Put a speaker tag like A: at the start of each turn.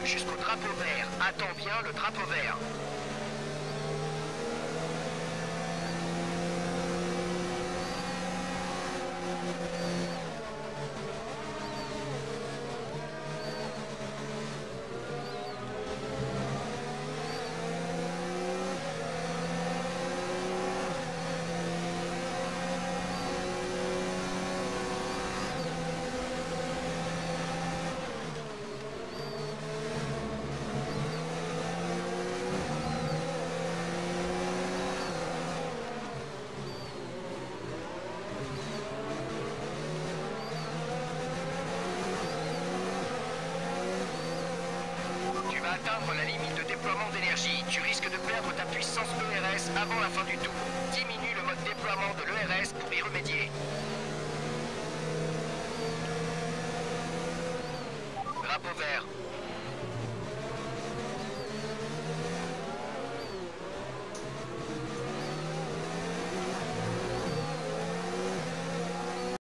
A: jusqu'au drapeau vert. Attends bien le drapeau vert. Atteindre la limite de déploiement d'énergie. Tu risques de perdre ta puissance ERS avant la fin du tour. Diminue le mode déploiement de l'ERS pour y remédier. Drapeau vert.